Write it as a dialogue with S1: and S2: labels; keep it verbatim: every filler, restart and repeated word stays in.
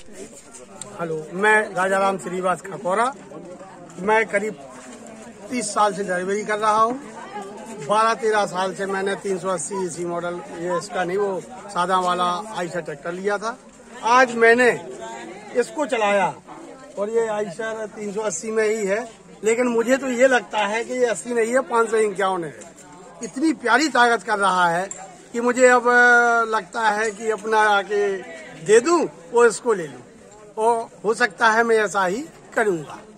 S1: Hello, मैं राजाराम श्रीवास खकोरा। मैं करीब तीस साल से ड्राइवरी कर रहा हूँ। बारह तेरह साल से मैंने तीन सौ अस्सी इसी मॉडल, ये इसका नहीं, वो सादा वाला आयशर ट्रैक्टर लिया था। आज मैंने इसको चलाया और ये आयशर तीन सौ अस्सी में ही है, लेकिन मुझे तो ये लगता है कि ये अस्सी नहीं है, पाँच सौ इक्यावन है। इतनी प्यारी ताकत कर रहा है कि मुझे अब लगता है कि अपना आके दे दूं और इसको ले लूं, और हो सकता है मैं ऐसा ही करूंगा।